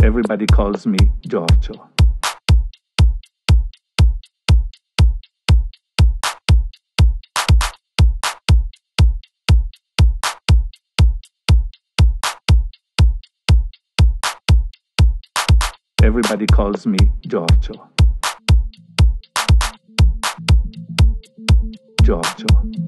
Everybody calls me Giorgio. Everybody calls me Giorgio. Giorgio.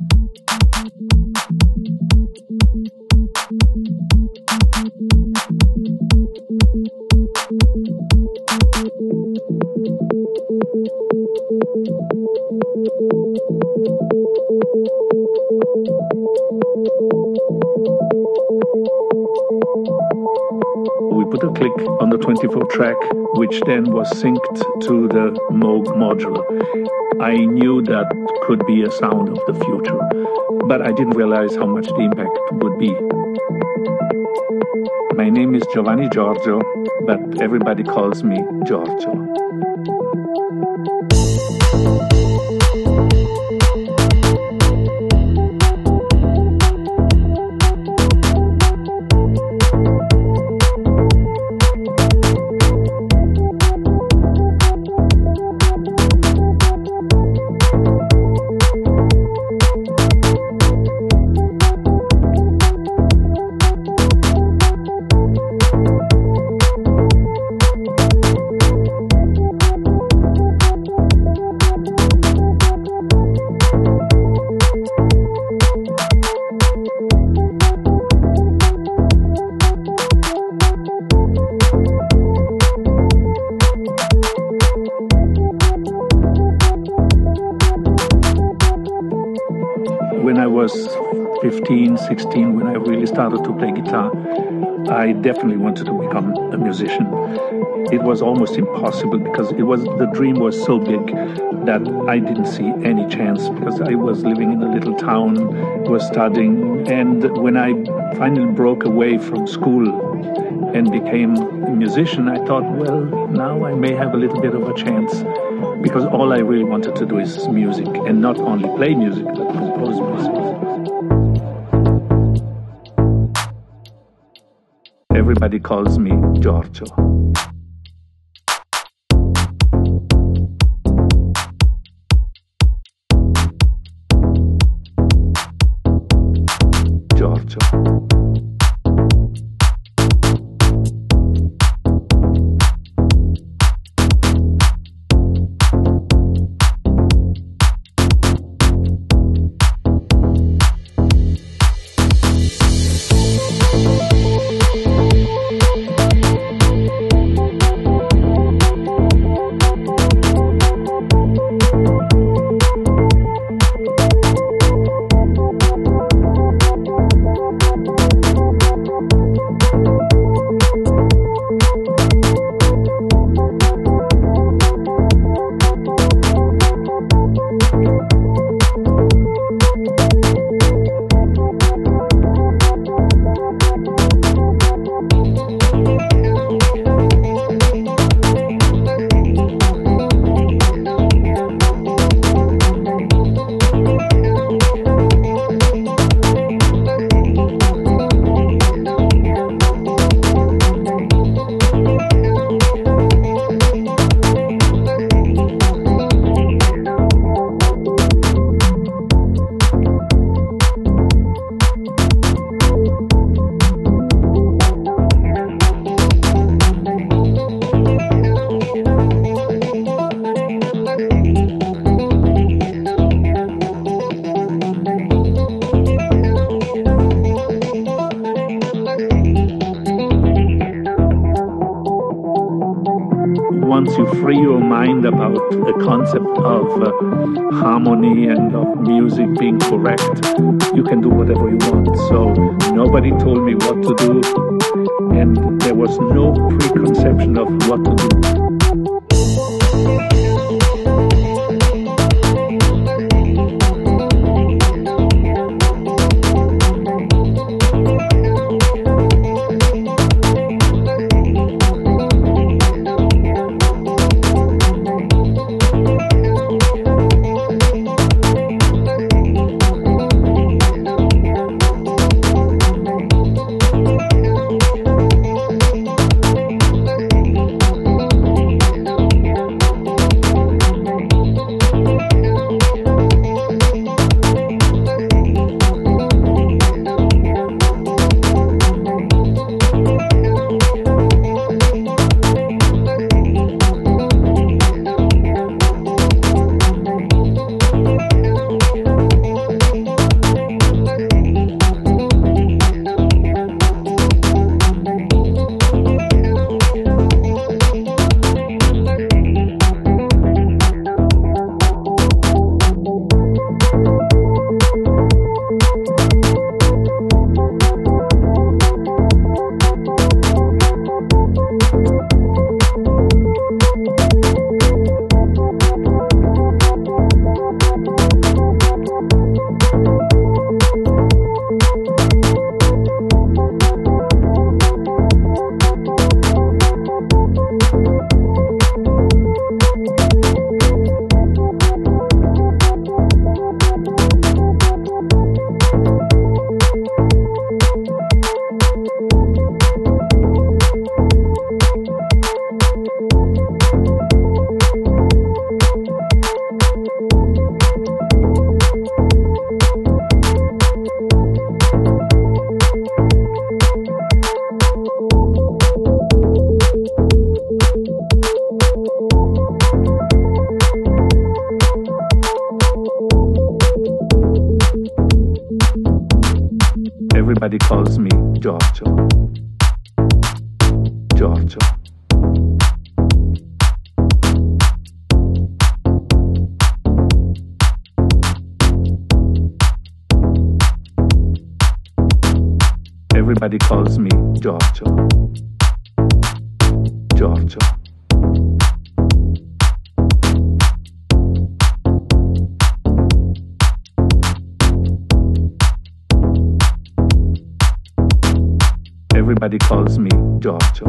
We put a click on the 24 track, which then was synced to the Moog modular. I knew that could be a sound of the future, but I didn't realize how much the impact would be. My name is Giovanni Giorgio, but everybody calls me Giorgio. When I was 15, 16, when I really started to play guitar, I definitely wanted to become a musician. It was almost impossible because the dream was so big that I didn't see any chance, because I was living in a little town, was studying, and when I finally broke away from school and became a musician, I thought, well, now I may have a little bit of a chance, because all I really wanted to do is music, and not only play music, but compose music. Everybody calls me Giorgio. Giorgio. Once you free your mind about the concept of harmony and of music being correct, you can do whatever you want. So nobody told me what to do, and there was no preconception of what to do. Everybody calls me Giorgio. Giorgio. Everybody calls me Giorgio. Giorgio. Everybody calls me Giorgio.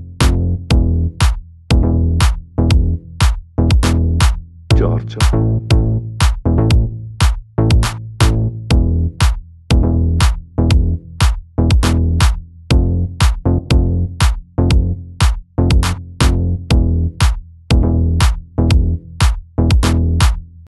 Giorgio.